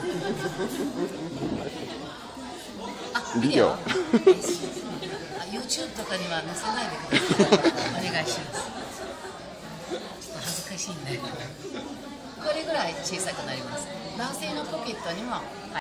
ビデオ。 YouTube とかには載せないでください。お願いします。ちょっと恥ずかしいんで。これぐらい小さくなります。男性のポケットにも